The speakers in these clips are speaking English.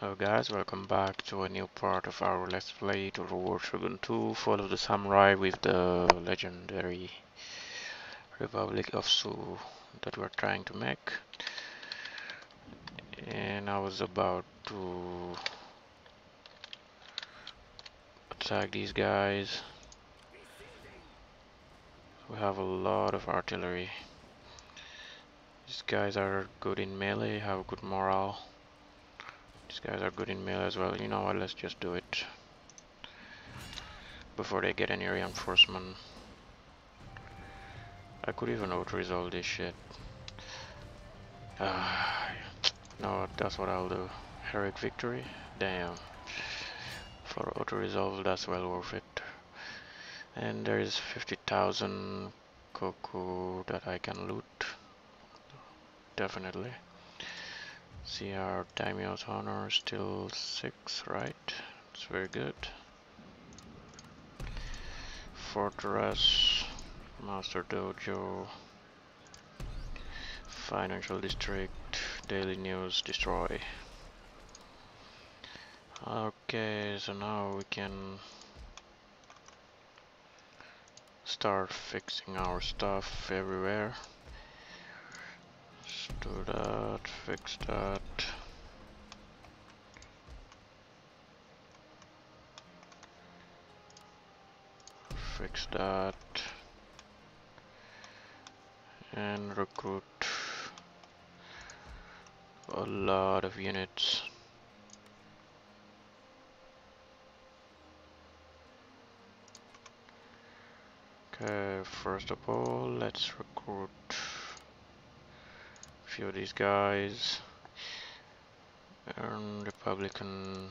Hello guys, welcome back to a new part of our Let's Play to War Shogun 2, Fall of the Samurai with the legendary Republic of Su that we're trying to make. And I was about to attack these guys. We have a lot of artillery. These guys are good in melee, have good morale. These guys are good in melee as well. You know what, let's just do it before they get any reinforcement. I could even auto-resolve this shit. No, that's what I'll do. Heroic victory? Damn. For auto-resolve, that's well worth it. And there is 50,000 Koku that I can loot. Definitely. See, our Daimyo's honor is still 6, right? It's very good. Fortress, Master Dojo, Financial District, Daily News, destroy. Okay, so now we can start fixing our stuff everywhere. Let's do that, fix that. Fix that. And recruit a lot of units. Okay, first of all, let's recruit a few of these guys. Earn Republican.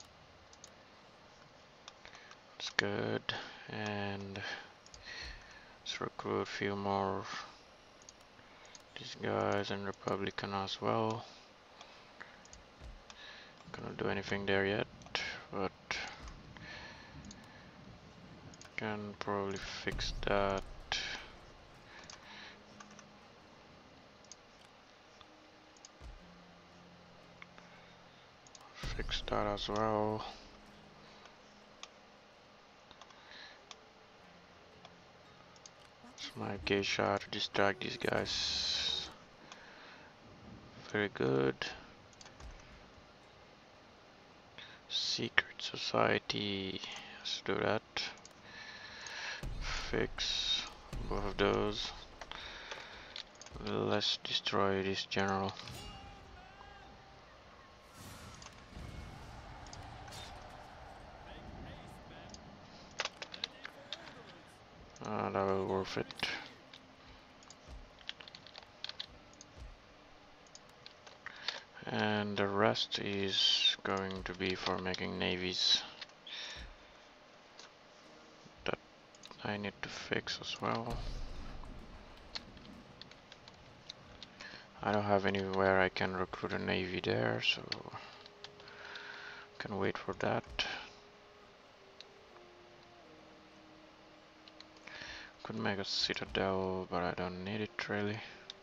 That's good. And let's recruit a few more of these guys and Republican as well. Cannot do anything there yet, but can probably fix that. Fix that as well. It's my geisha to distract these guys. Very good. Secret Society. Let's do that. Fix both of those. Let's destroy this general. That will worth it. And the rest is going to be for making navies that I need to fix as well. I don't have anywhere I can recruit a navy there, so can wait for that. Could make a citadel, but I don't need it really.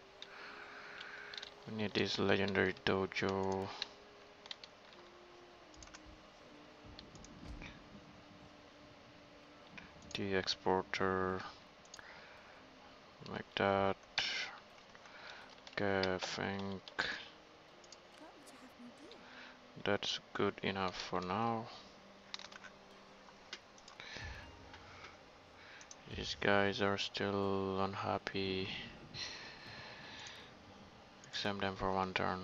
We need this legendary dojo. The exporter, like that. Okay, I think that's good enough for now. These guys are still unhappy. Exempt them for one turn.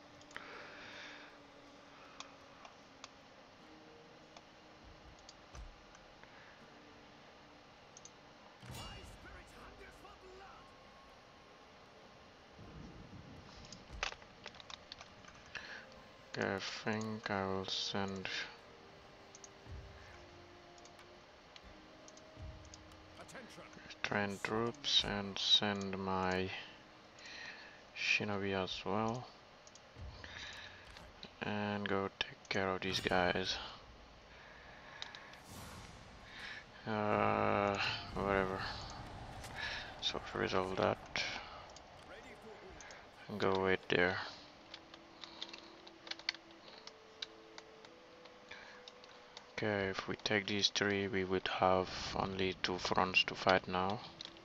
Okay, I think I will send train troops and send my shinobi as well. And go take care of these guys. Whatever. So to resolve that, and go wait there. Okay, if we take these three, we would have only 2 fronts to fight now.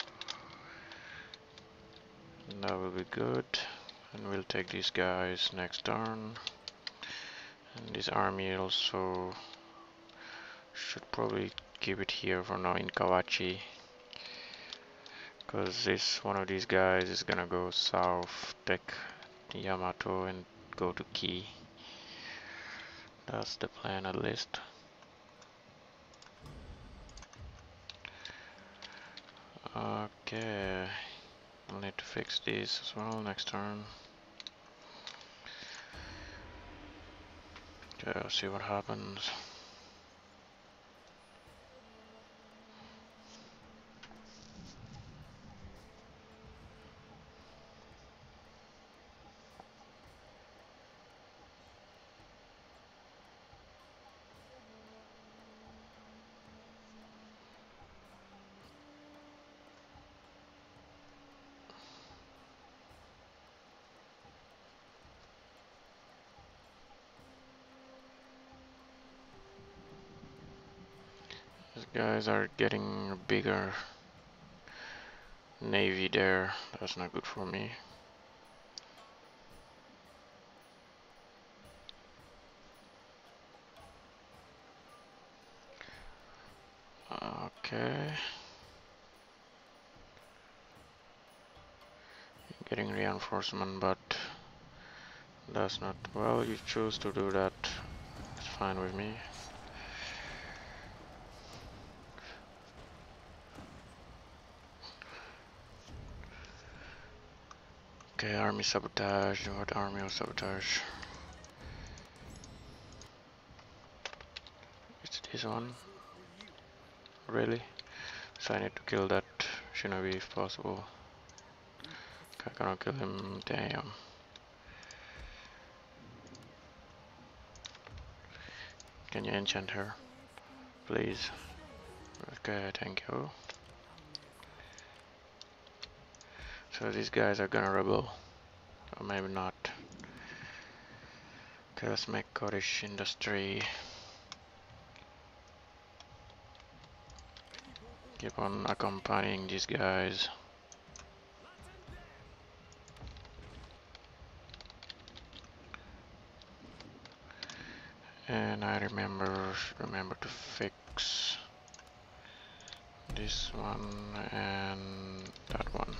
And that will be good. And we'll take these guys next turn. And this army also should probably keep it here for now in Kawachi. Because this one of these guys is gonna go south, take Yamato and go to Ki. That's the plan at least. Okay, I'll need to fix this as well next turn. Okay, I'll see what happens. These guys are getting a bigger navy there. That's not good for me. Okay. Getting reinforcement, but that's not... Well, you choose to do that. It's fine with me. Okay, army sabotage. What army of sabotage? It's this one. Really? So I need to kill that shinobi if possible. I cannot kill him. Damn. Can you enchant her? Please. Okay, thank you. So these guys are gonna rebel. Or maybe not. Okay, let's make cottage industry. Keep on accompanying these guys. And I remember to fix this one and that one.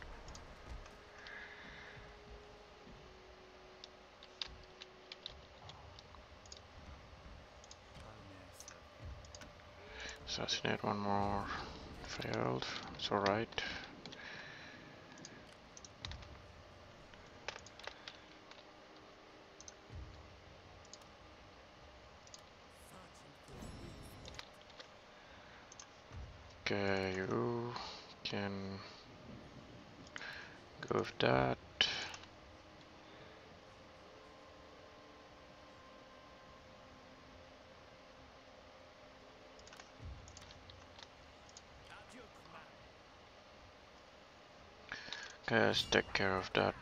Assassinate one more. Failed. It's alright. Okay, you can go with that. Okay, let's take care of that.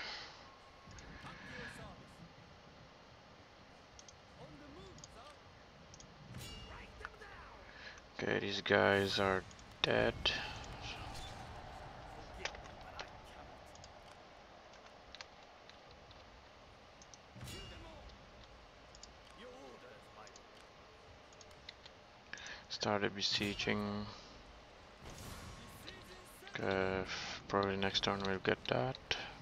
Okay, these guys are dead. Started besieging. Okay, probably next turn we'll get that.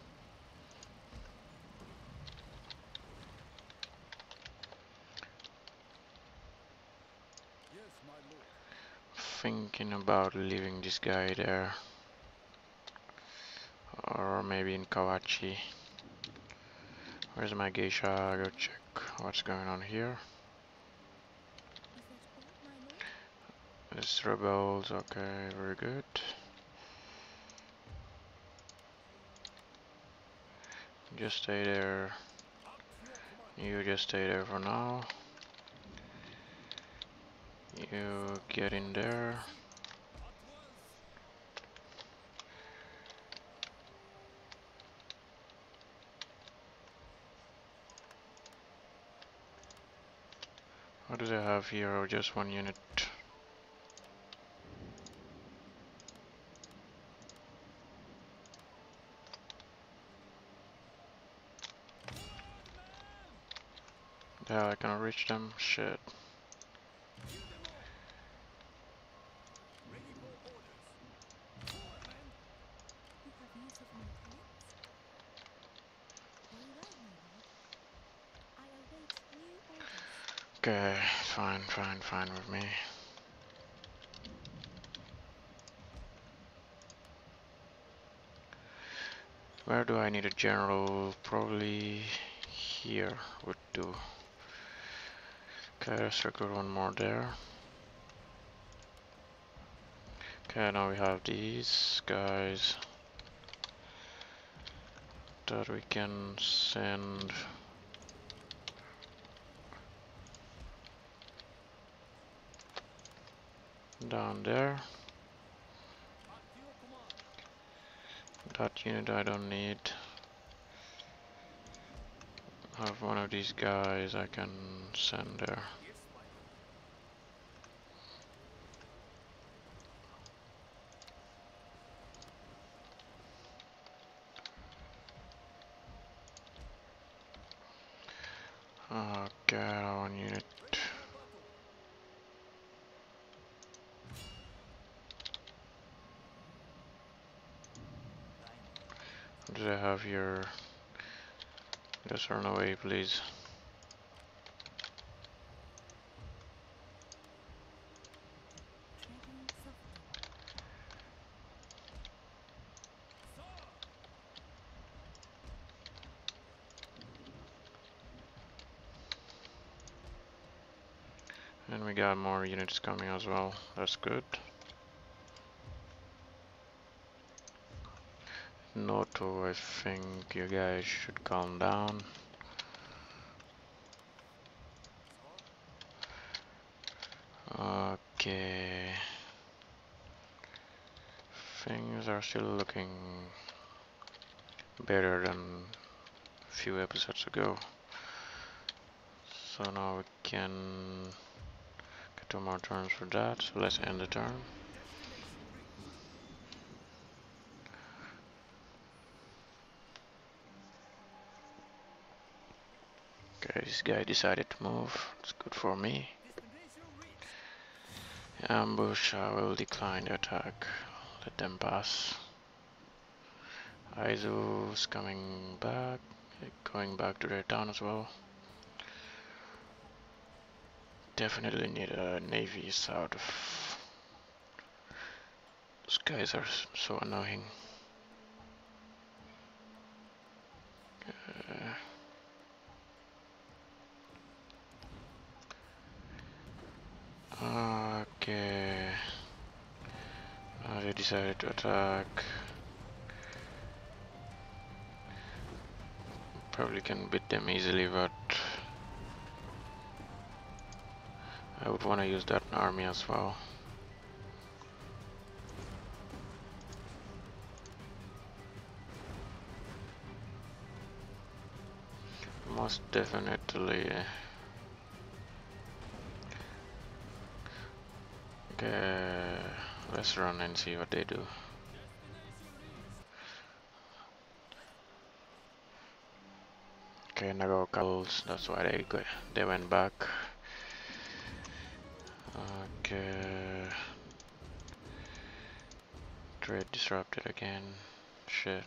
Thinking about leaving this guy there. Or maybe in Kawachi. Where's my geisha? Go check what's going on here. It's rebels, okay, very good. Just stay there. You just stay there for now. You get in there. What do they have here? Or just one unit? Yeah, I cannot reach them. Shit. Okay, fine with me. Where do I need a general? Probably here would do. Okay, let's recruit one more there. Okay, now we have these guys that we can send down there. That unit I don't need. Have one of these guys I can send there. Okay, one unit. What do I have here? Just run away, please. And we got more units coming as well. That's good. Noto, I think you guys should calm down. Okay. Things are still looking better than a few episodes ago. So now we can get 2 more turns for that. So let's end the turn. Okay, this guy decided to move. It's good for me. Ambush, I will decline the attack. Let them pass. Aizu's coming back. Going back to their town as well. Definitely need a navy south of. Those guys are so annoying. Okay. They decided to attack. Probably can beat them easily, but I would want to use that army as well. Most definitely. Okay, let's run and see what they do. Okay, Nago Couples, that's why they went back. Okay. Trade disrupted again. Shit.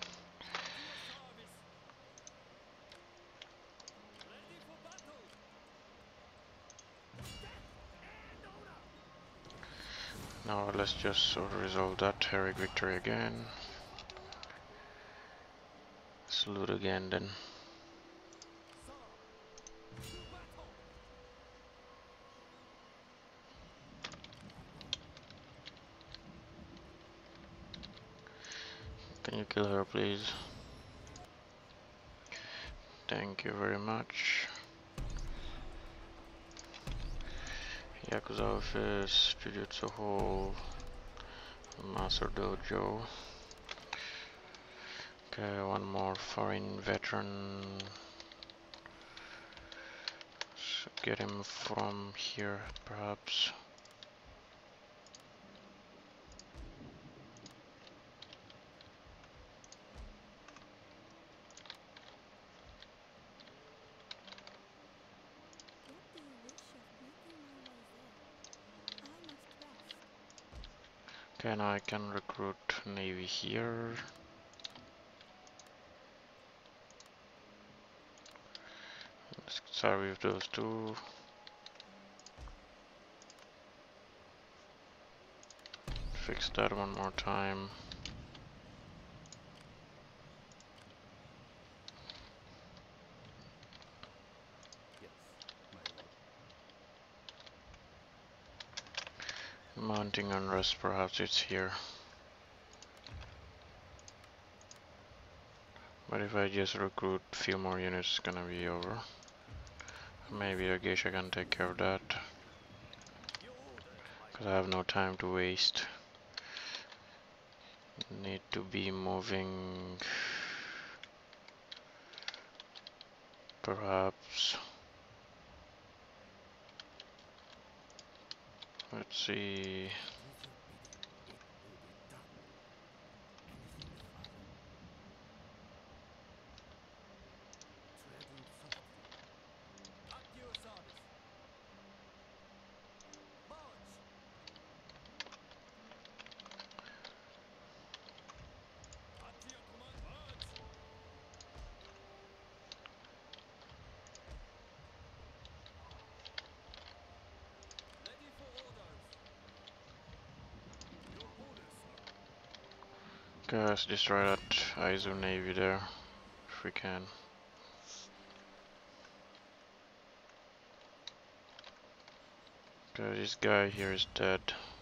Now let's just sort of resolve that heroic victory again. Salute again then. Can you kill her, please? Thank you very much. Yakuza Office, Jujutsu Hall, Master Dojo. Okay, one more foreign veteran. get him from here, perhaps. Okay, now I can recruit Navy here. Let's start with those two. Fix that one more time. Mounting unrest, perhaps it's here. But if I just recruit a few more units, it's gonna be over. Maybe a geisha can take care of that. Because I have no time to waste. Need to be moving. Perhaps. Let's see. Okay, let's destroy that Aizu Navy there, if we can. Okay, this guy here is dead.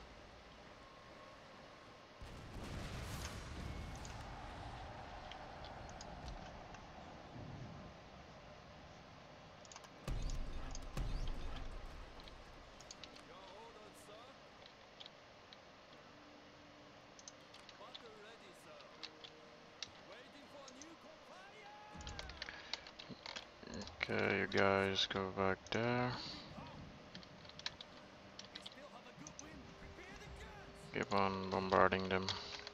Okay, you guys go back there. Keep on bombarding them.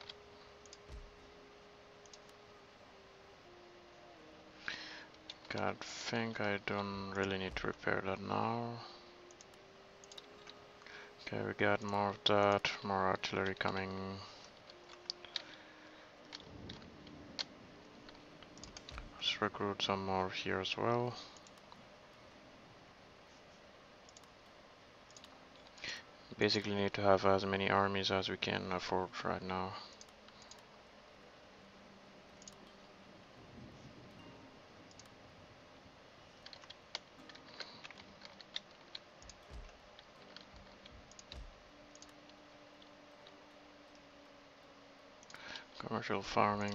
Okay, I think I don't really need to repair that now. Okay, we got more of that, more artillery coming. Let's recruit some more here as well. Basically need to have as many armies as we can afford right now. Commercial farming.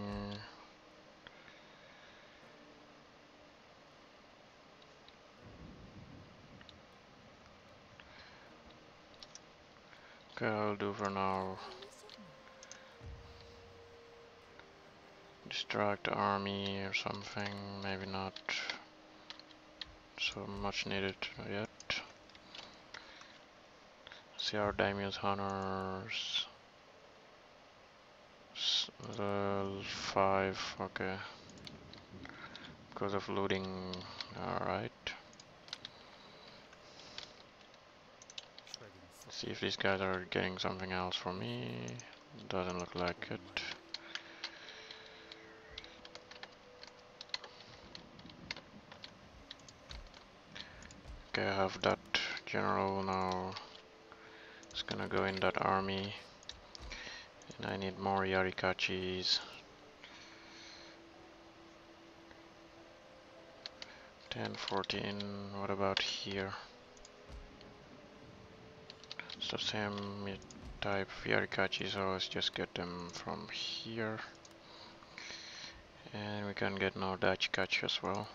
Okay, I'll do for now. Distract the army or something, maybe not so much needed yet. See our daimyo's honors. Level 5, okay. Because of looting, alright. See if these guys are getting something else from me. Doesn't look like it. Okay, I have that general now. It's gonna go in that army. And I need more Yarikachis. 10, 14, what about here? It's the same type of Yarikachi, so let's just get them from here. And we can get no Dachikachi as well.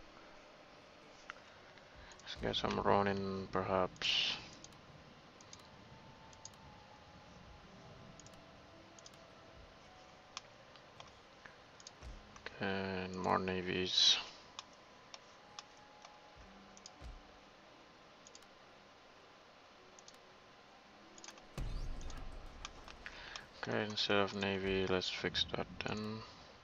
Let's get some Ronin perhaps. And more navies. Okay, instead of navy, let's fix that then.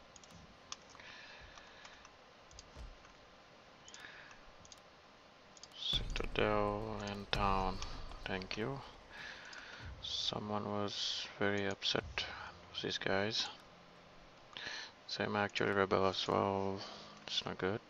Citadel and town. Thank you. Someone was very upset. It was these guys. Same actually rebel as well. It's not good.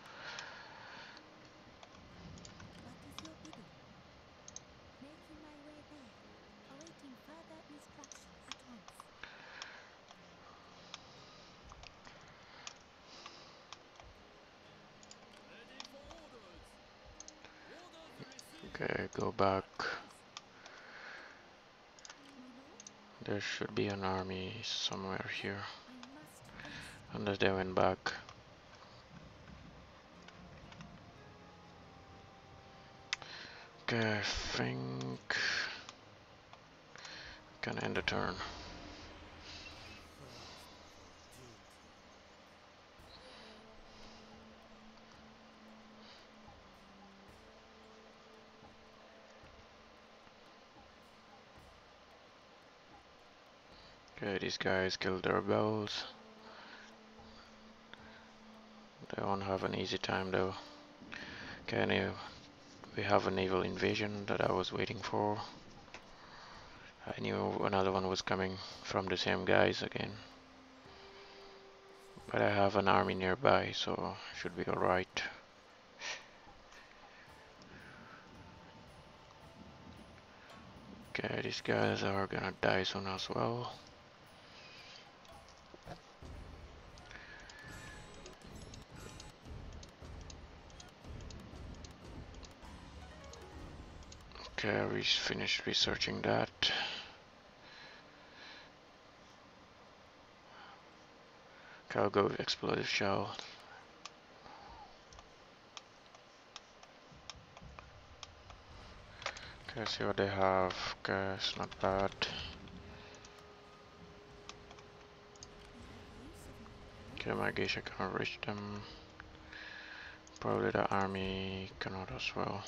Okay, go back. There should be an army somewhere here. Unless they went back. Okay, I think can end the turn. Okay, these guys killed their rebels. They won't have an easy time though. Okay, now we have a naval invasion that I was waiting for. I knew another one was coming from the same guys again. But I have an army nearby, so should be alright. Okay, these guys are gonna die soon as well. Okay, we finished researching that. Okay, I'll go with explosive shell. Okay, see what they have. Okay, it's not bad. Okay, my geisha cannot reach them. Probably the army cannot as well.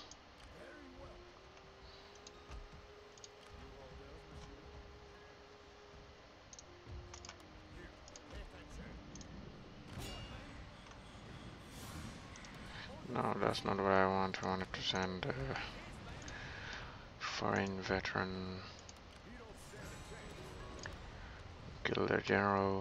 No, that's not what I want. I wanted to send a foreign veteran. Kill their general.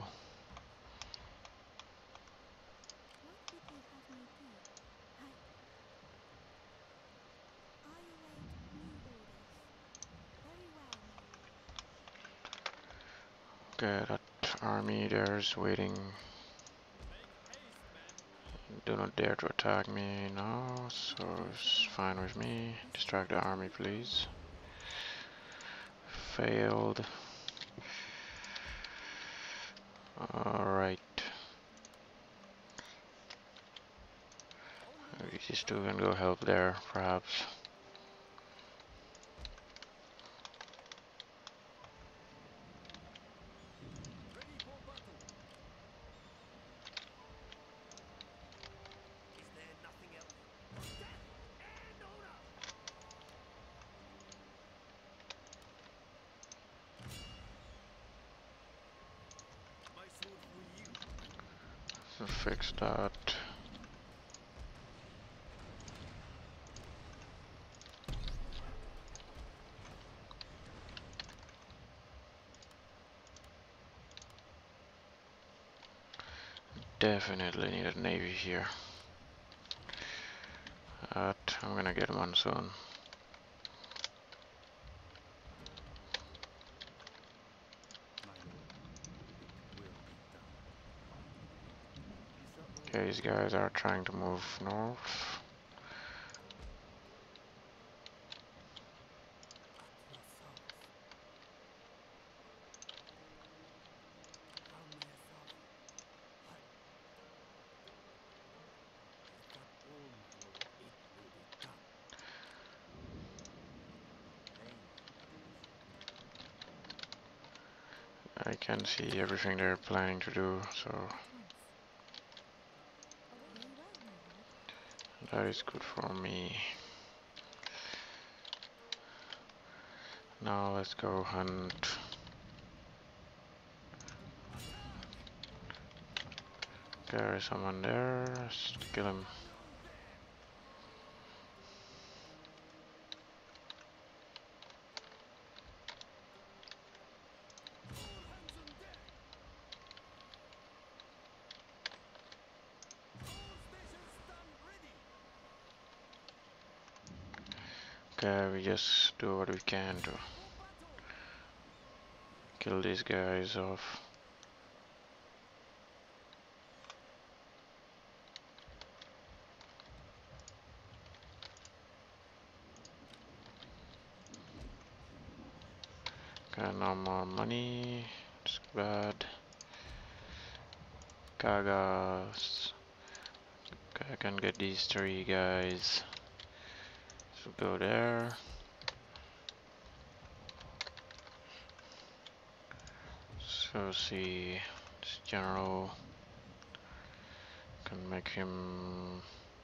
Okay, that army there is waiting. Do not dare to attack me now, so it's fine with me. Distract the army, please. Failed. Alright. These two can go help there, perhaps. So fix that. Definitely need a navy here. I'm gonna get one soon. Okay, these guys are trying to move north. I can see everything they're planning to do, so That is good for me. Now let's go hunt. There is someone there. Let's kill him. Okay, we just do what we can to kill these guys off. Okay, no more money. It's bad. Kagas. Okay, I can get these three guys. So go there. So see, this general can make him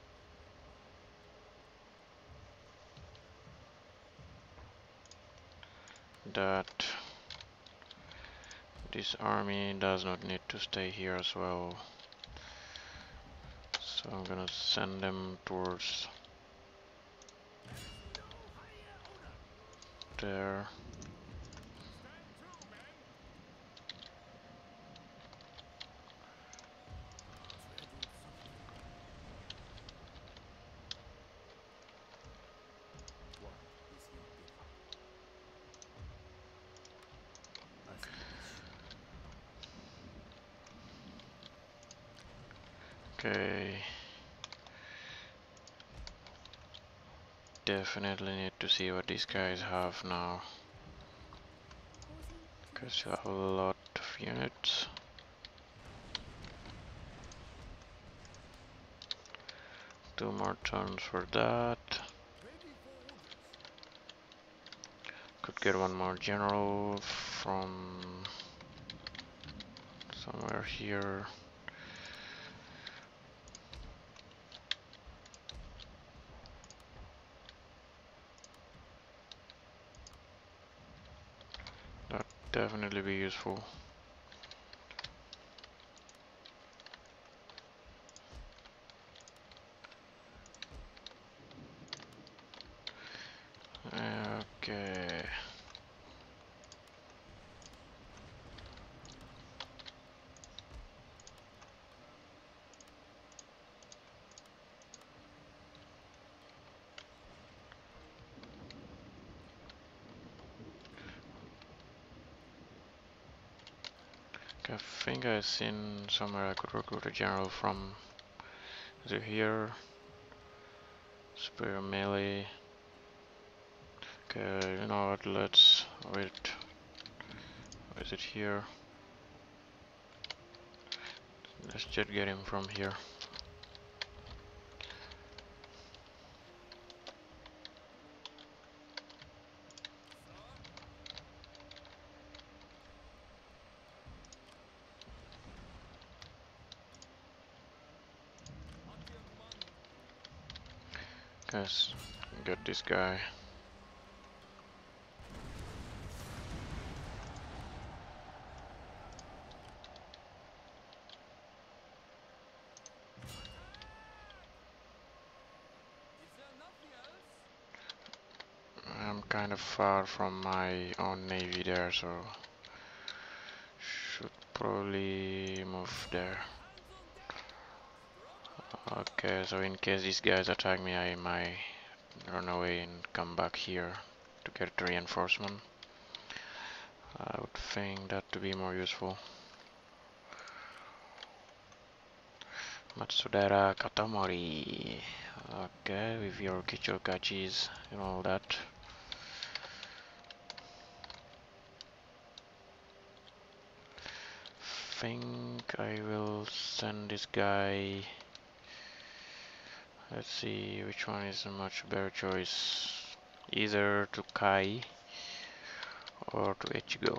that. This army does not need to stay here as well. So I'm gonna send them towards there. Okay. Definitely need to see what these guys have now. Because you have a lot of units. Two more turns for that. Could get one more general from somewhere here. That definitely be useful. Okay. I think I've seen somewhere I could recruit a general from. Is it here? Superior melee. Okay, you know what, let's wait. Is it here? Let's just get him from here. Guys, get this guy. I'm kind of far from my own navy there, so should probably move there. Okay, so in case these guys attack me, I might run away and come back here to get reinforcement. I would think that to be more useful. Matsudera Katamori. Okay, with your Kichokachis and all that. Think I will send this guy. Let's see which one is a much better choice. Either to Kai or to Ichigo.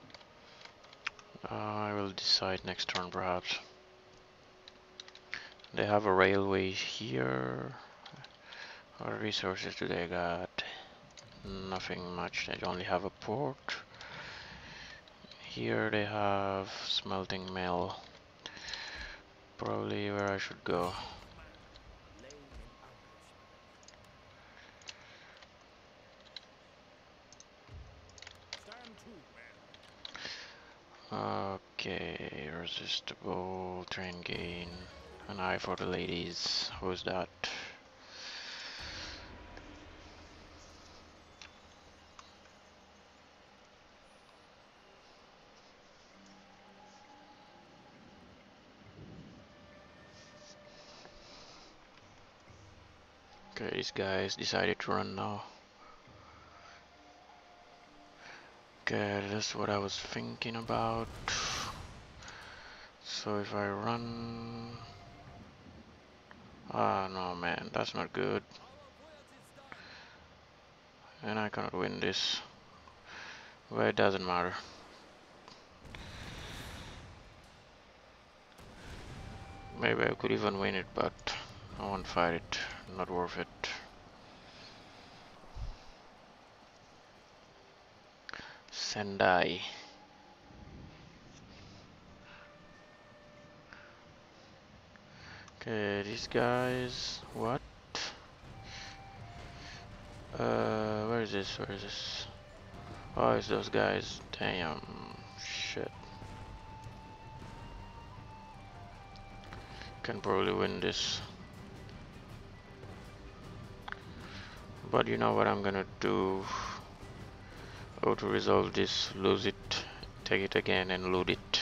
I will decide next turn perhaps. They have a railway here. What resources do they got? Nothing much. They only have a port. Here they have smelting mill. Probably where I should go. Okay, resistible, train gain, an eye for the ladies. Who's that? Okay, these guys decided to run now. Okay, that's what I was thinking about. So if I run... Ah, no man, that's not good. And I cannot win this. Well, it doesn't matter. Maybe I could even win it, but I won't fight it. Not worth it. Sendai. Okay, these guys... What? Where is this? Where is this? Oh, it's those guys. Damn. Shit. Can probably win this. But you know what I'm gonna do? Auto resolve this, lose it, take it again and loot it.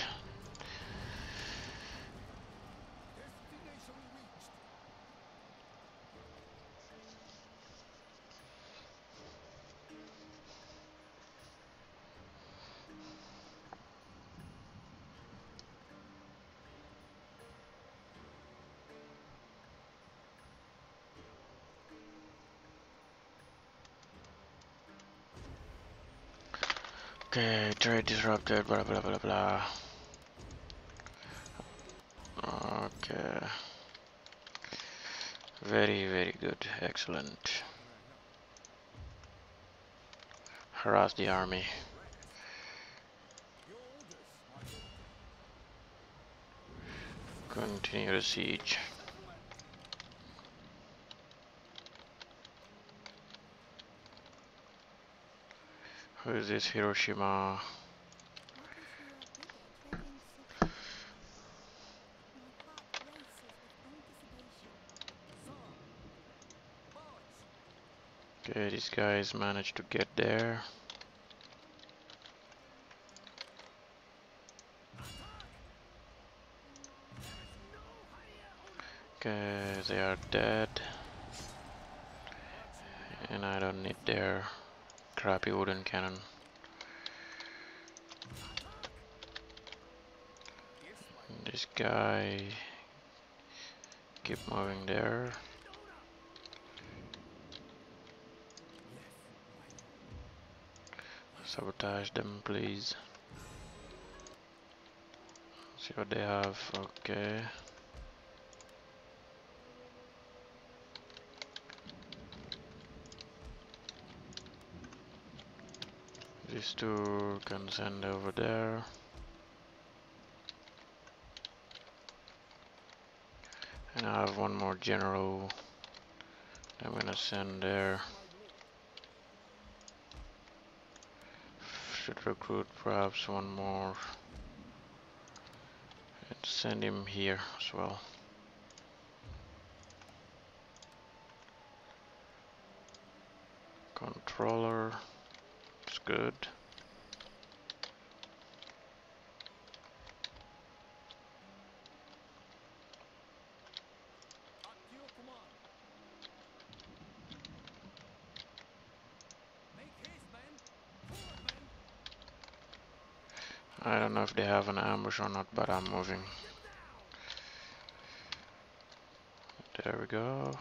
Okay, trade disrupted, blah blah blah blah. Okay. Very, very good. Excellent. Harass the army. Continue the siege. Who is this? Hiroshima? Okay, these guys managed to get there. Okay, they are dead. And I don't need their crappy wooden cannon. This guy keep moving there. Sabotage them, please. See what they have. Okay. These two can send over there. And I have one more general I'm gonna send there. Should recruit perhaps one more. And send him here as well. Controller. It's good. I don't know if they have an ambush or not, but I'm moving. There we go.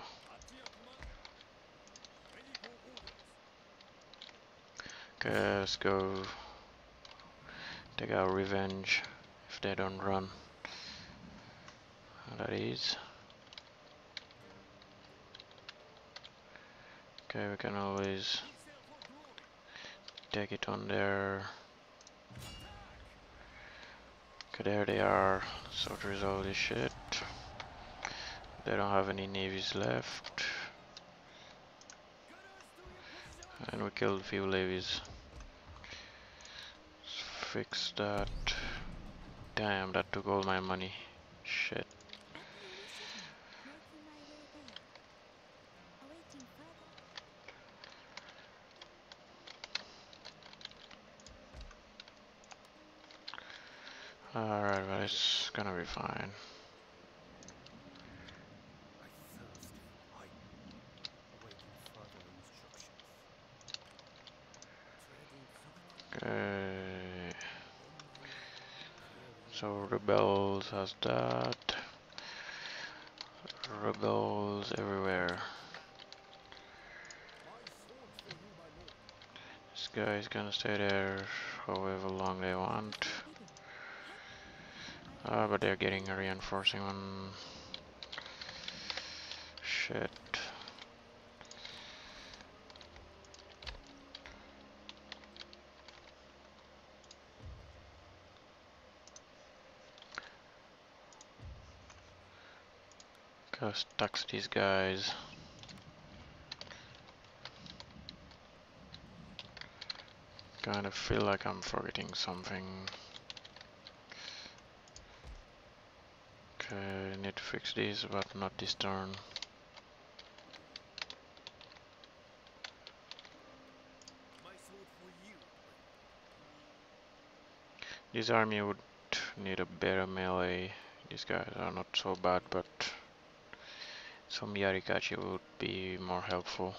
Okay, let's go take our revenge if they don't run. That is. Okay, we can always take it on there. Okay, there they are. So to resolve this shit. They don't have any navies left. And we killed a few levies. Let's fix that. Damn, that took all my money. Shit. Alright, but it's gonna be fine. Okay. So rebels has that. Rebels everywhere. This guy is gonna stay there however long they want. But they're getting a reinforcing one. Shit. Gotta tax these guys. Kind of feel like I'm forgetting something. Okay, need to fix this, but not this turn. This army would need a better melee. These guys are not so bad, but some Yarikachi would be more helpful.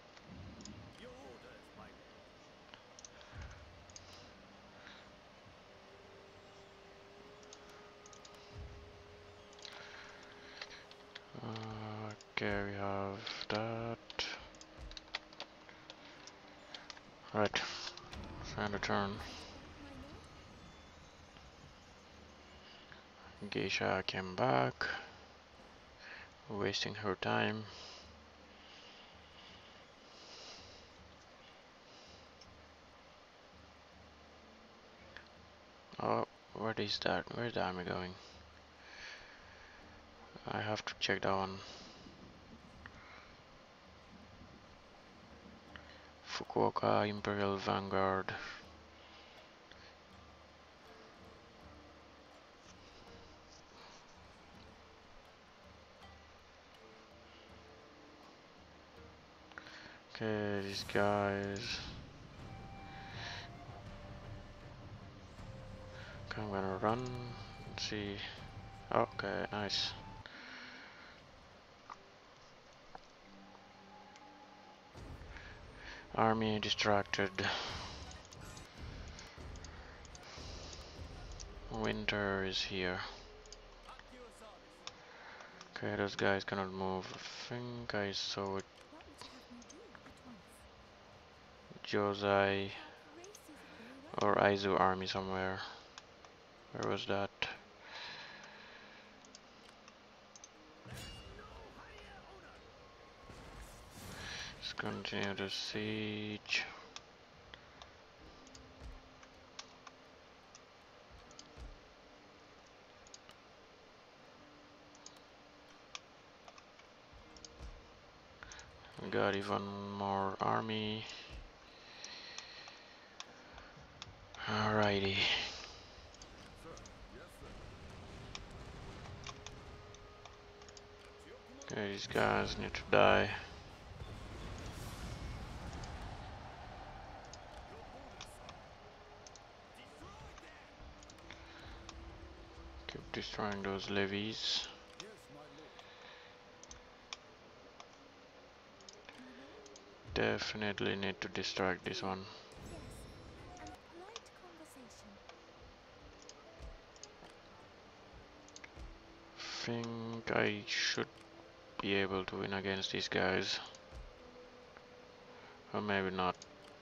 Okay, we have that. Right, end the turn. Geisha came back, wasting her time. Oh, what is that? Where's the army going? I have to check that one. Fukuoka Imperial Vanguard. Okay, these guys. Okay, I'm gonna run and see. Okay, nice. Army distracted. Winter is here. Okay, those guys cannot move. I think I saw Josei or Aizu army somewhere. Where was that? Let's continue the siege. We got even more army. Alrighty. Okay, these guys need to die. Keep destroying those levies. Definitely need to distract this one. Think I should be able to win against these guys. Or maybe not.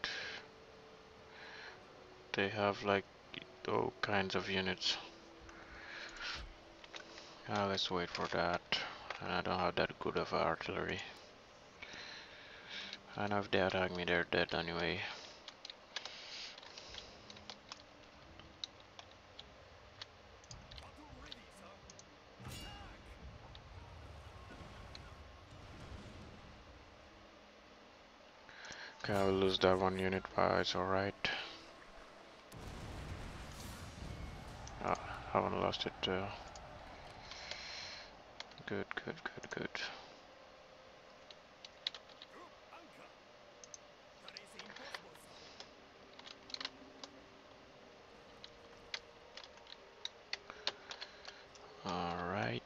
They have like all kinds of units. Let's wait for that. And I don't have that good of artillery. I know if they attack me, they're dead anyway. Okay, I will lose that one unit, but it's alright. I haven't lost it. Good, good, good, good. Alright.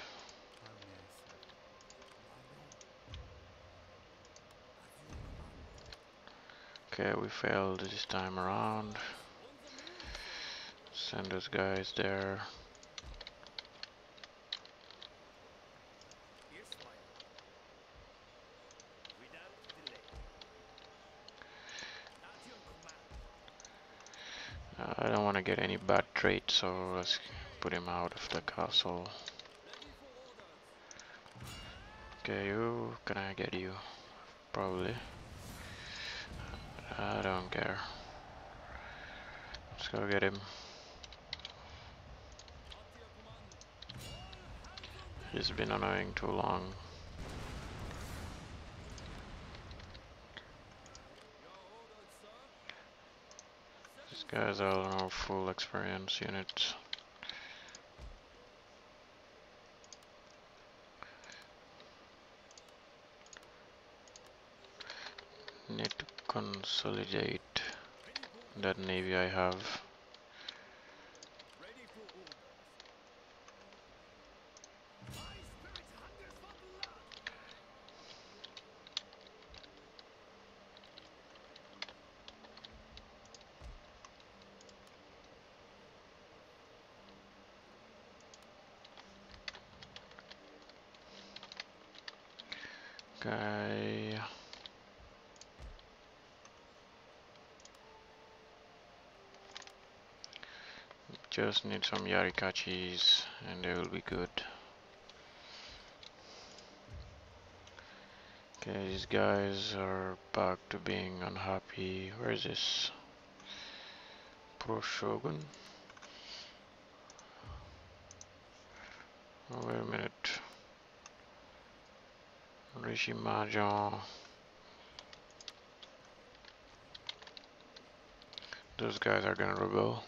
Okay, we failed this time around. Send those guys there. I don't want to get any bad traits, so let's put him out of the castle. Okay, you, can I get you? Probably. I don't care. Let's go get him. He's been annoying too long. These guys are all full experience units. Need to consolidate that navy I have. Okay. Just need some Yarikachis and they will be good. Okay, these guys are back to being unhappy. Where is this? Poor Shogun. Oh, wait a minute. Rishi Mahjong. Those guys are gonna rebel.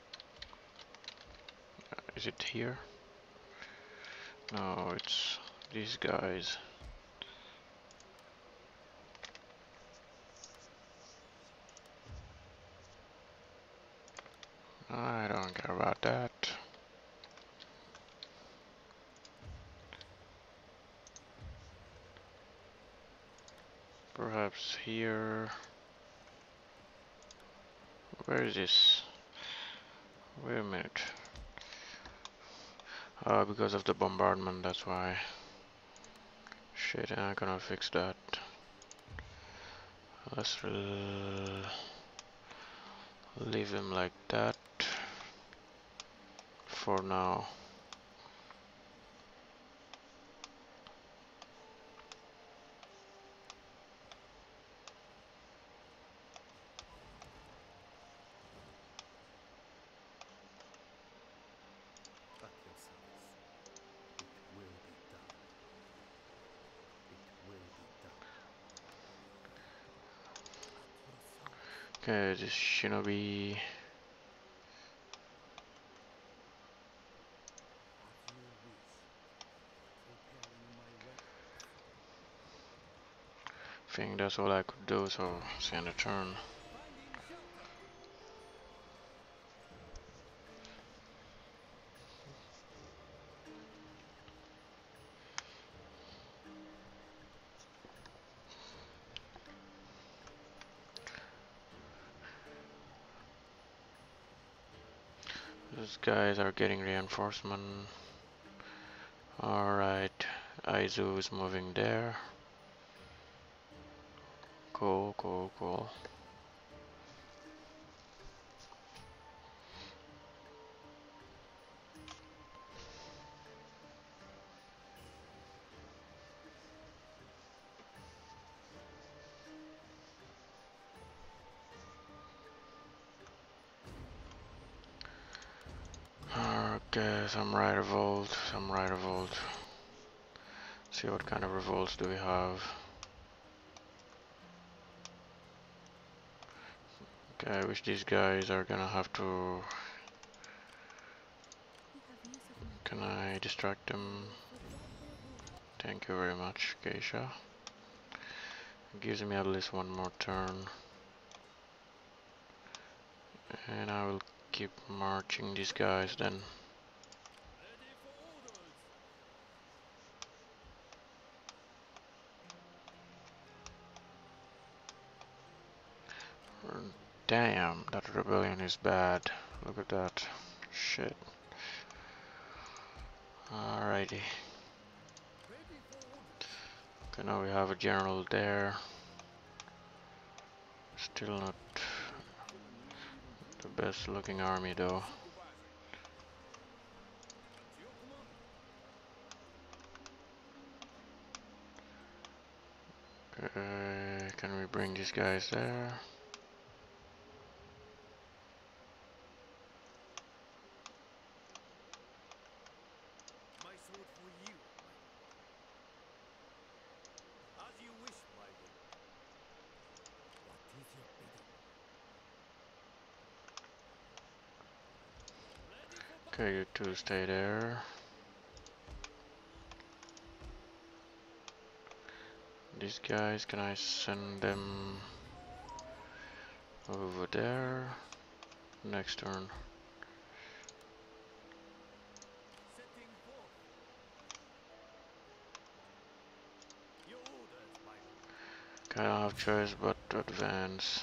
Is it here? No, it's these guys. I don't care about that. Perhaps here. Where is this? Wait a minute. Because of the bombardment, that's why. Shit, I cannot fix that. Let's leave him like that for now. Okay, this shinobi. I think that's all I could do, so send a turn. These guys are getting reinforcement. Alright, Aizu is moving there. Cool, cool, cool. Okay, samurai revolt, samurai revolt. See what kind of revolts do we have. Okay, I wish these guys are gonna have to... Can I distract them? Thank you very much, Geisha. Gives me at least one more turn. And I will keep marching these guys then. Damn, that rebellion is bad. Look at that. Shit. Alrighty. Okay, now we have a general there. Still not the best looking army though. Okay, can we bring these guys there? Okay, you two stay there. These guys, can I send them over there? Next turn. Okay, I don't have choice but to advance.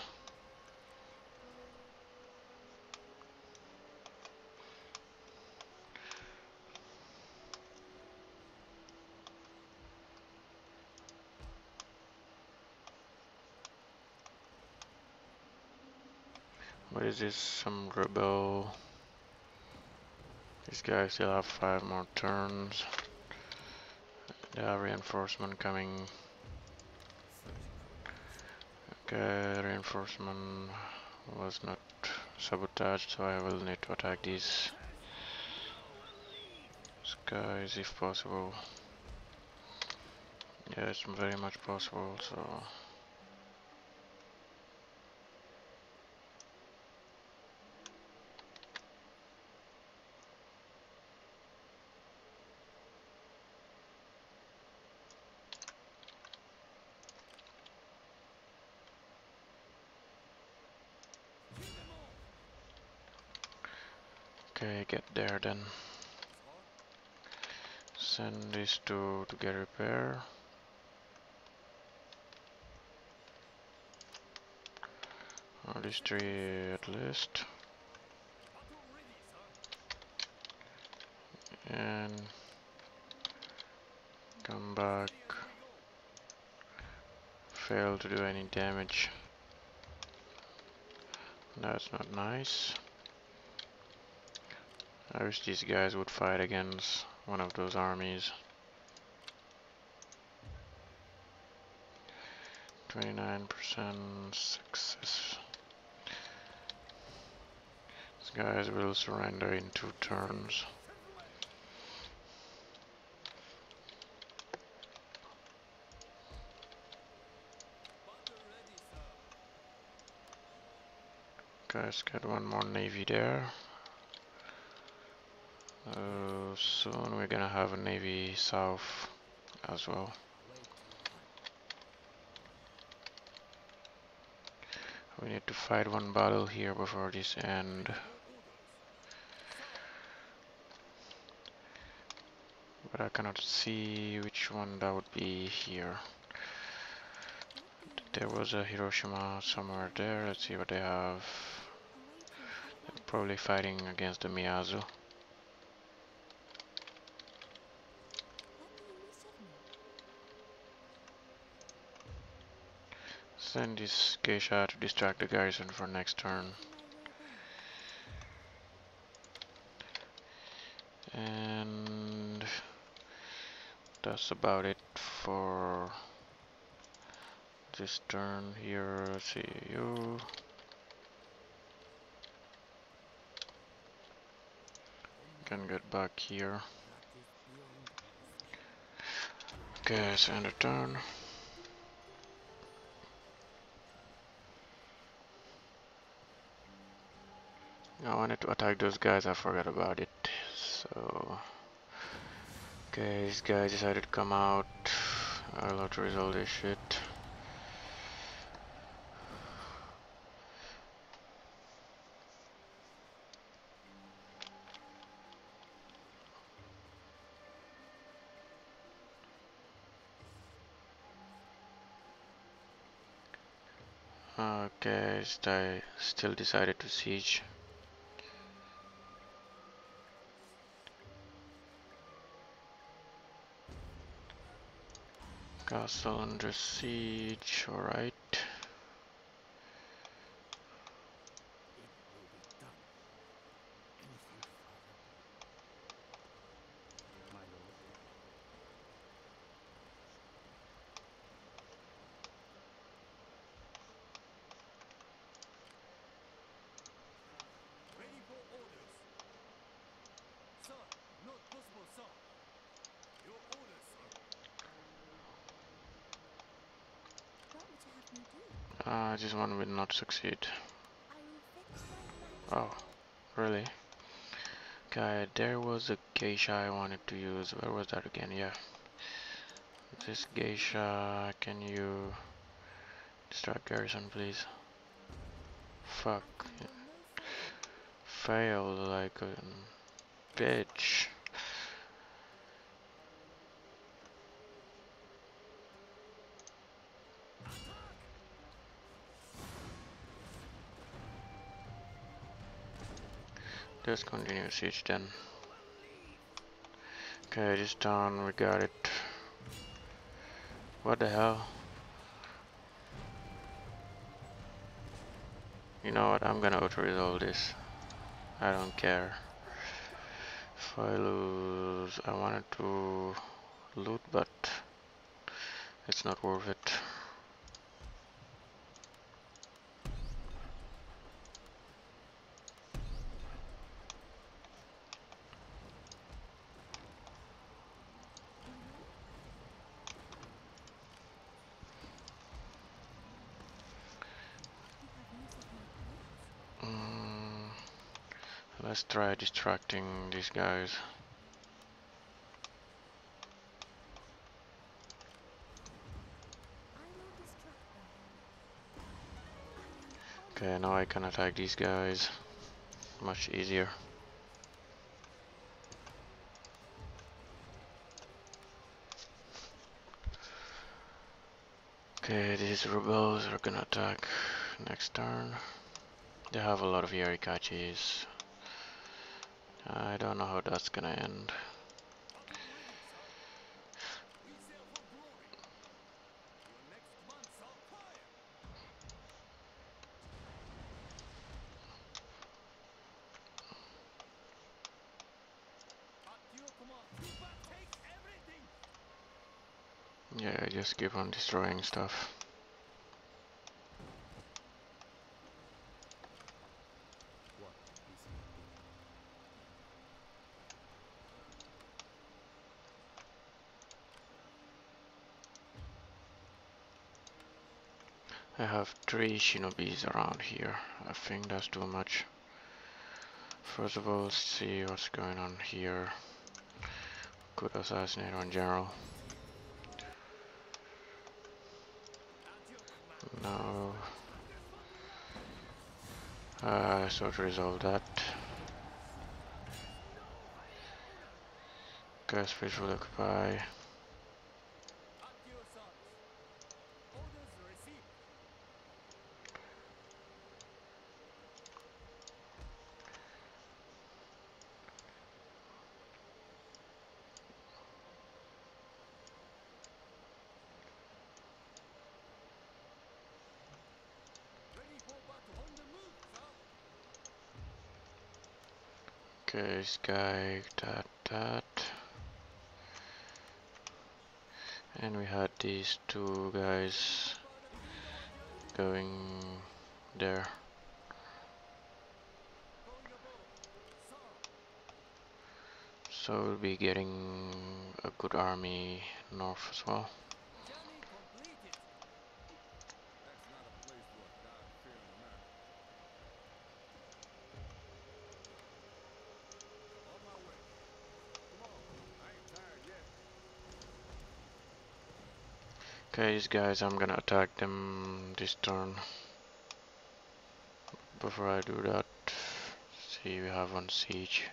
What is this? Some rebel. These guys still have 5 more turns. They have reinforcement coming. Okay, reinforcement was not sabotaged, so I will need to attack these guys if possible. Yeah, it's very much possible, so... Okay, get there then. Send these two to get repair. Or these 3 at least. And come back. Fail to do any damage. That's not nice. I wish these guys would fight against one of those armies. 29% success. These guys will surrender in 2 turns. Guys, get one more navy there. Soon we're gonna have a navy south as well. We need to fight one battle here before this end. But I cannot see which one that would be here. There was a Hiroshima somewhere there. Let's see what they have. They're probably fighting against the Miyazu. Send this geisha to distract the garrison for next turn. And that's about it for this turn here. Let's see you. can get back here. Okay, so end of turn. I wanted to attack those guys, I forgot about it. So, okay, these guys decided to come out. I'll have to resolve this shit. Okay, I still decided to siege. Castle under siege, alright. This one will not succeed. Oh, really? Okay, there was a geisha I wanted to use. Where was that again? Yeah. This geisha, can you distract garrison, please? Fuck. Failed like a bitch. Let's continue siege then. Okay, this town, we got it. What the hell? You know what, I'm gonna auto-resolve this. I don't care. If I lose, I wanted to loot, but it's not worth it. Let's try distracting these guys. Okay, now I can attack these guys much easier. Okay, these rebels are gonna attack next turn. They have a lot of Yarikachis. I don't know how that's gonna end. Yeah, I just keep on destroying stuff. I have 3 shinobis around here. I think that's too much. First of all, let's see what's going on here. Could assassinate one general. No. So to resolve that. Gas fish will occupy. Okay, this guy, that. And we had these 2 guys going there. So we'll be getting a good army north as well. Journey completed. That's not a place for a God-fearing man. On my way. Come on, I ain't tired yet. Okay, these guys, I'm gonna attack them this turn. Before I do that, see, we have one siege.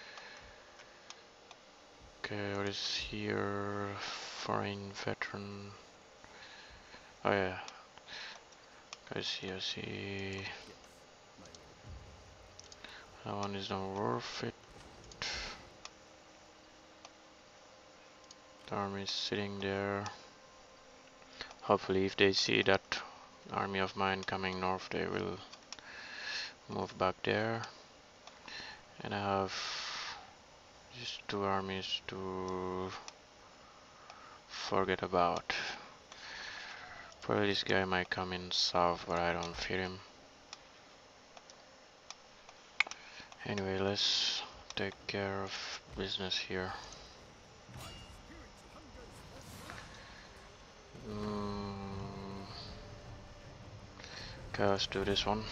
Okay, what is here? Foreign veteran. Oh yeah, I see. Yes, my lord. That one is not worth it. The army is sitting there. Hopefully, if they see that army of mine coming north, they will move back there. And I have just two armies to forget about. Probably this guy might come in south, but I don't fear him. Anyway, let's take care of business here. My spirit hungers for blood. Mm, okay, let's do this one.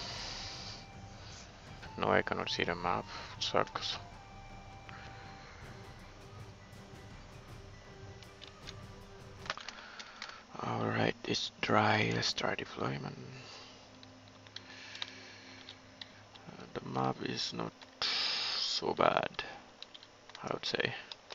No, I cannot see the map. It sucks. Alright, it's dry. Let's try deployment. The map is not so bad, I would say.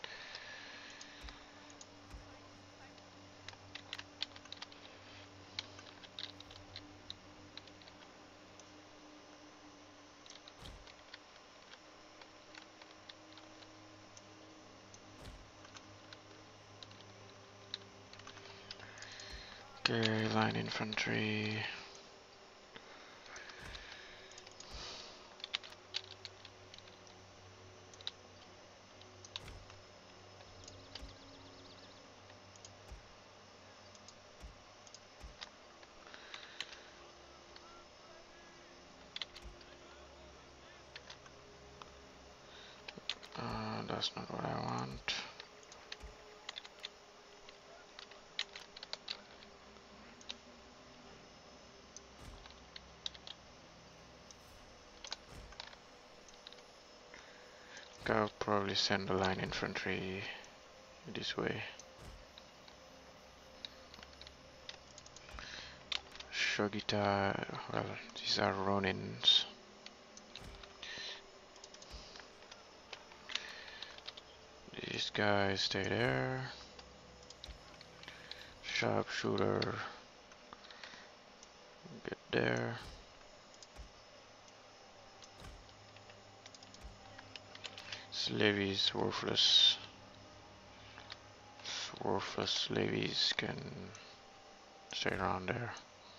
Okay, line infantry. That's not what I want. I'll probably send the line infantry this way. Shogita, well, these are Ronins. These guys stay there. Sharpshooter, get there. Slavies, worthless. Worthless slavies can stay around there.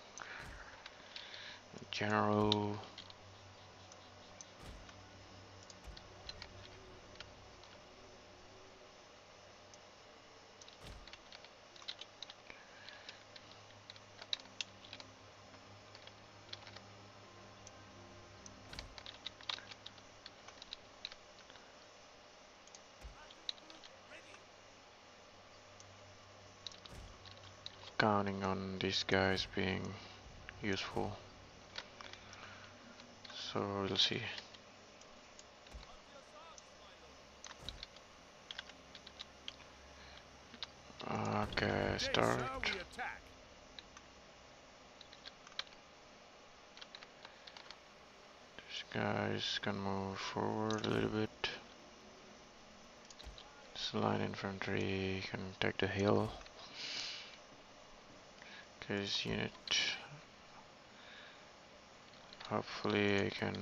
General. Counting on these guys being useful. So we'll see. Okay, Today shall start. we attack? These guys can move forward a little bit. This line infantry can take the hill. Okay, this unit. Hopefully I can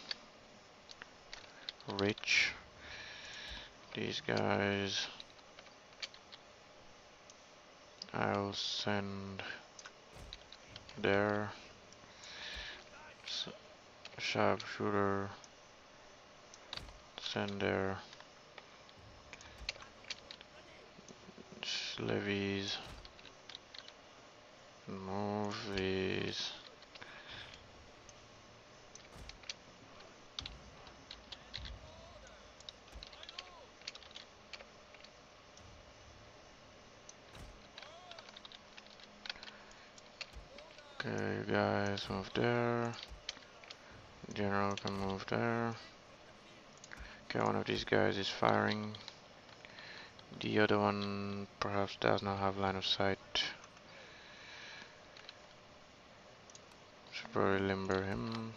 reach these guys. I'll send there. Sharpshooter. Send there. Levies. Move these. guys move there. General can move there. Okay, one of these guys is firing. The other one perhaps does not have line of sight. Should probably limber him.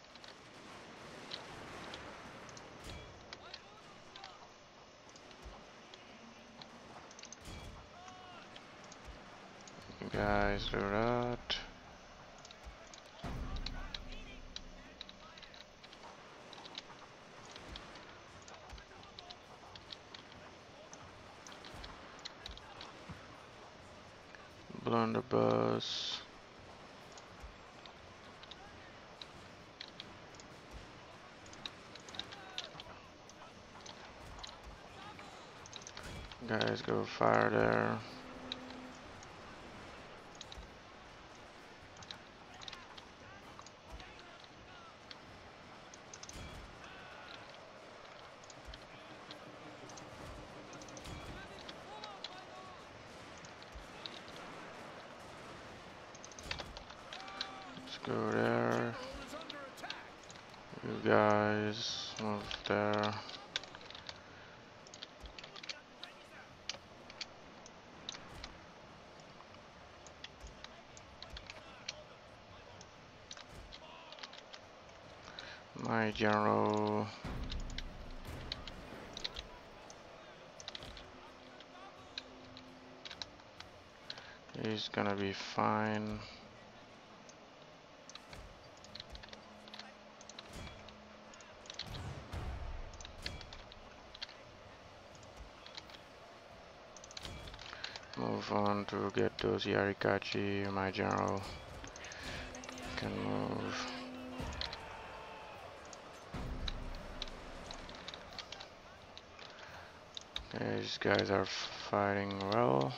You guys do that. Blunderbuss. Guys go fire there. Let's go there. You guys move there. My general is gonna be fine. Move on to get those Yarikachi. My general can move. Okay, these guys are fighting well.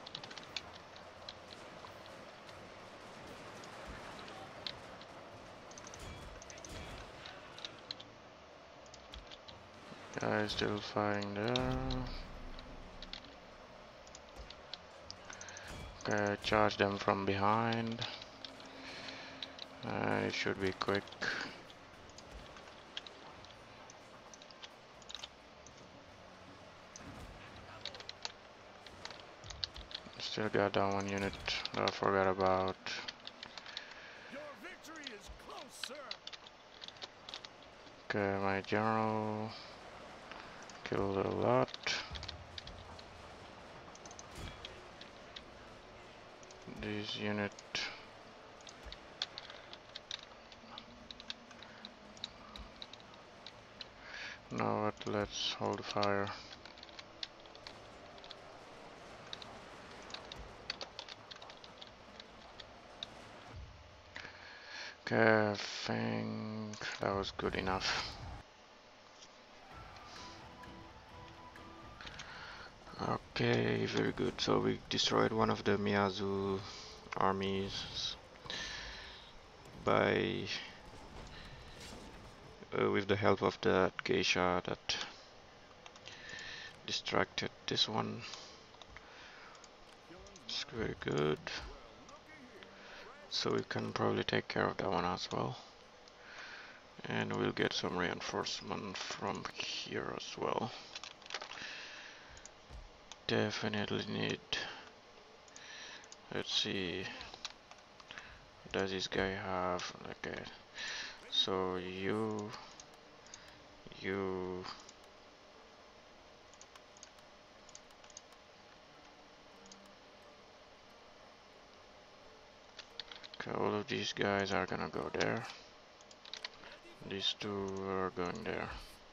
Guys still fighting there. Okay, charge them from behind. And it should be quick. Still got that one unit that I forgot about. Your victory is close, sir. Okay, my general killed a lot. This unit now what, let's hold fire. Okay, I think that was good enough. Okay, very good. So we destroyed one of the Miyazu armies by with the help of the geisha that distracted this one. It's very good. So we can probably take care of that one as well. And we'll get some reinforcement from here as well. Definitely need. Let's see. What does this guy have? Okay. So you. Okay, all of these guys are gonna go there. These two are going there.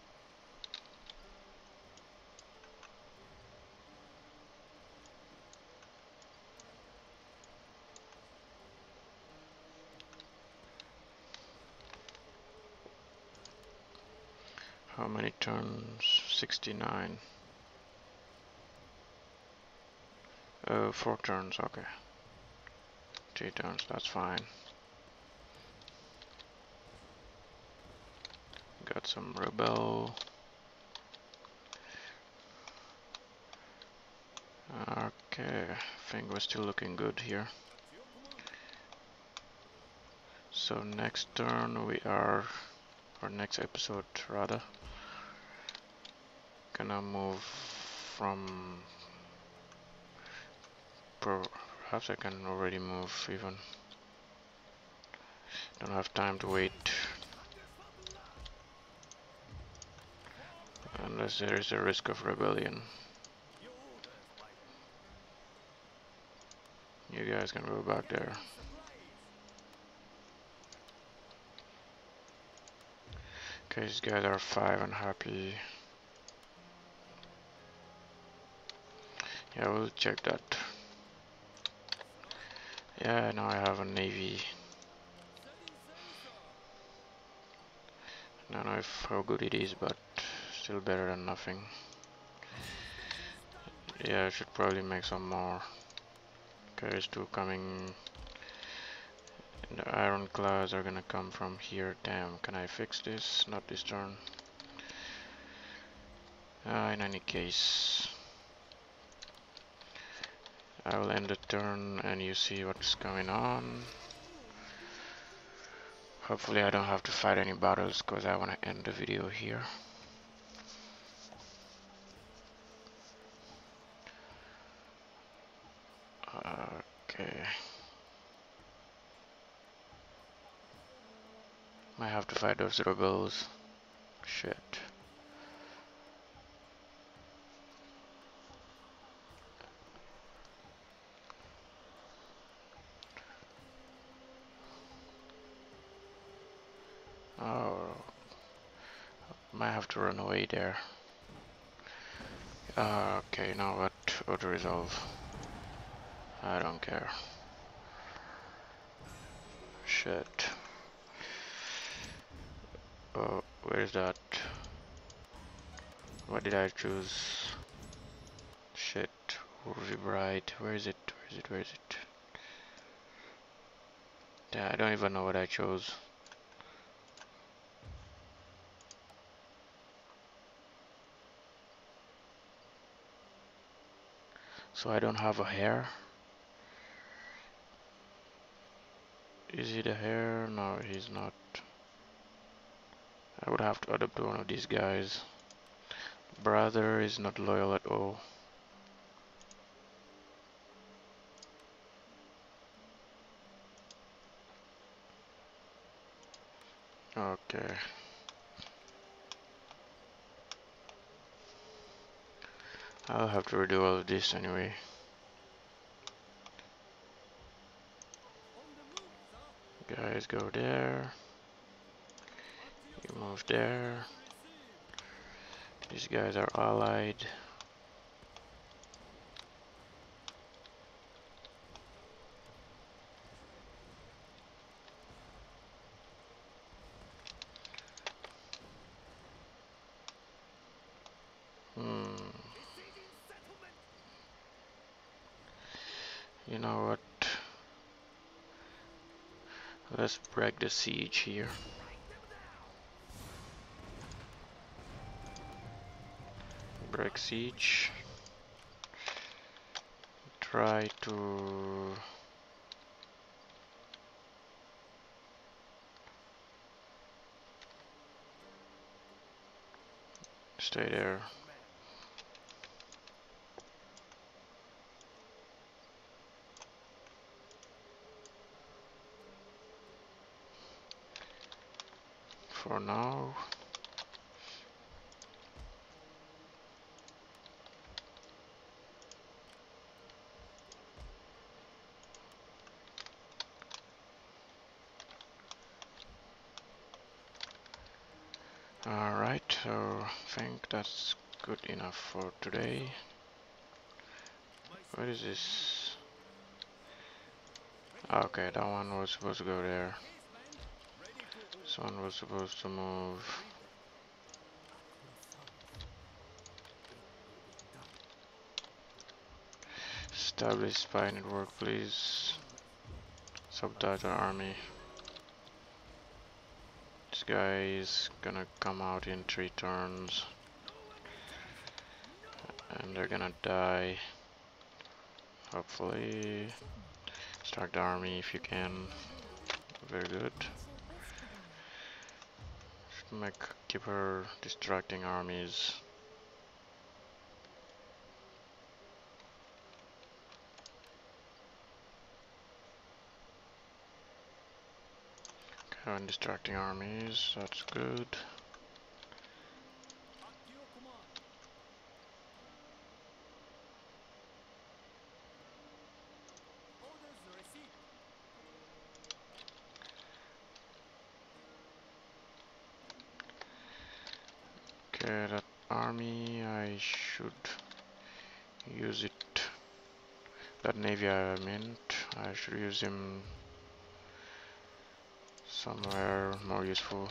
How many turns? 69. 4 turns, okay. 3 turns, that's fine. Got some rebel. Okay, I think we're still looking good here. so next turn we are, or next episode rather, gonna move from, perhaps I can already move even. Don't have time to wait. Unless there is a risk of rebellion. You guys can go back there. Okay, these guys are 5 and happy. Yeah, we'll check that. Yeah, now I have a navy. I don't know if how good it is, but still better than nothing. Yeah, I should probably make some more. Okay, there's 2 coming. And the ironclads are gonna come from here. Damn, can I fix this? Not this turn. In any case, I will end the turn and you see what's going on. Hopefully I don't have to fight any battles because I want to end the video here. Okay. I have to fight those rebels. Shit. Oh, might have to run away there. Okay, now what? Auto resolve. I don't care. Shit. Oh, where's that? What did I choose? Shit. Urvi Bright. Where is it? Where is it? Where is it? Yeah, I don't even know what I chose. So I don't have a hair. Is he the hair? No, he's not. I would have to adopt one of these guys. Brother is not loyal at all. Okay. I'll have to redo all of this anyway. Guys, go there. You move there. These guys are allied. You know what? Let's break the siege here. Break siege. Try to stay there. For now. Alright, so I think that's good enough for today. What is this? Okay, that one was supposed to go there. This one was supposed to move. Establish spy network, please. Sabotage our army. This guy is gonna come out in 3 turns. And they're gonna die. Hopefully. Start the army if you can. very good. Should keep her distracting armies. Okay, when distracting armies, that's good. At your command. Orders received. Okay, that army, I should use it. That navy I meant, I should use him somewhere more useful.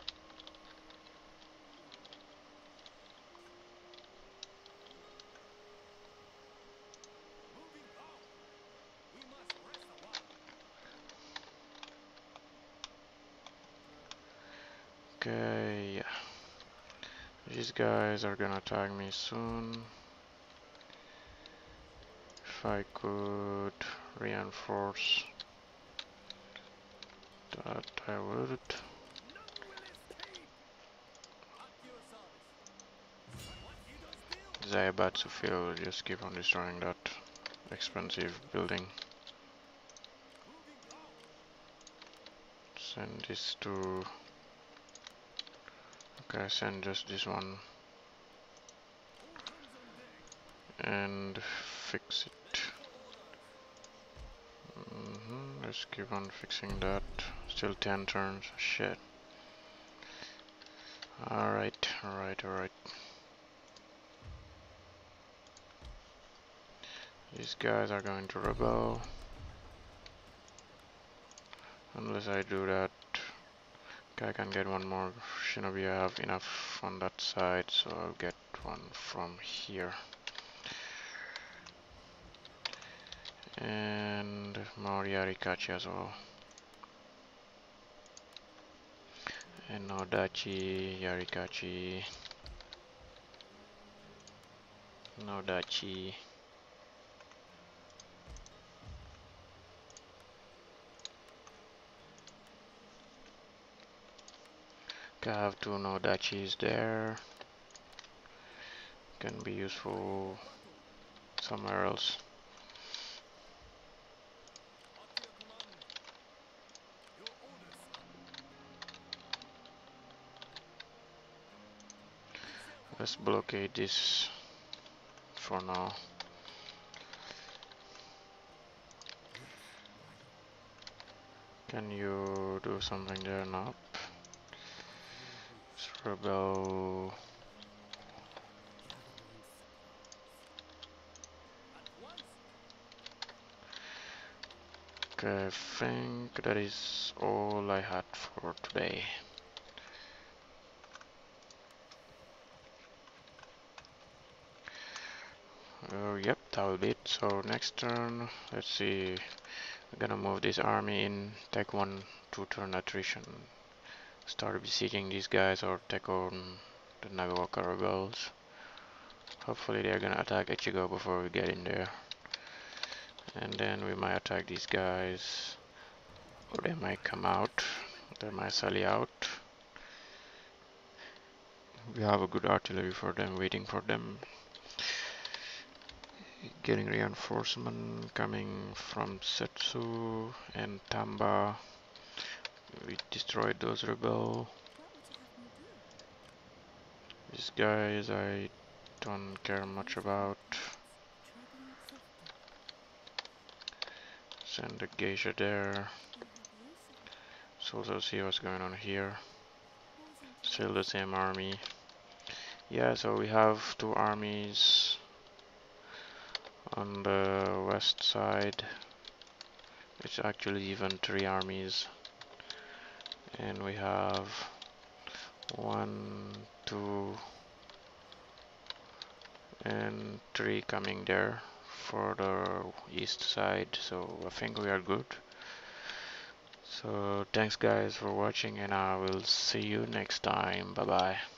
Moving out. We must rest a while. Okay, yeah. These guys are gonna attack me soon. If I could reinforce that, I would. None will escape. At your service. What you don't steal? Zaibatsu field, just keep on destroying that expensive building. Moving out. Send this to... Okay, send just this one All hands on deck. and fix it. Ready for orders. Let's keep on fixing that. Still 10 turns. Shit. Alright, alright, alright. These guys are going to rebel. Unless I do that, okay, I can get one more shinobi. I have enough on that side, so I'll get one from here. And more Yarikachi as well. And Nodachi, Yarikachi, Nodachi. Okay, I have two Nodachis there. Can be useful Battle. somewhere else. At your command. Your orders, sir. We sail Let's forward. blockade this for now. Yes, my lord. Can you do something there? Nope. At your wish. Let's rebel. Gathering supplies. At once. Okay, I think that is all I had for today. Yep, that will be it. So next turn, let's see. We're gonna move this army in, take 1-2 turn attrition, start besieging these guys or take on the Nagawaka rebels. Hopefully they're gonna attack Ichigo before we get in there. And then we might attack these guys, or they might come out, they might sally out. We have a good artillery for them, waiting for them. Getting reinforcement coming from Setsu and Tamba. We destroyed those rebels. What would you have me do? These guys I don't care much about. Traveling softly. Send the geisha there. I have use of it. So let's see what's going on here. Poison Still the same army. Yeah, so we have two armies on the west side. It's actually even three armies. And we have 1, 2, and 3 coming there for the east side, so I think we are good. So thanks guys for watching, and I will see you next time. Bye bye.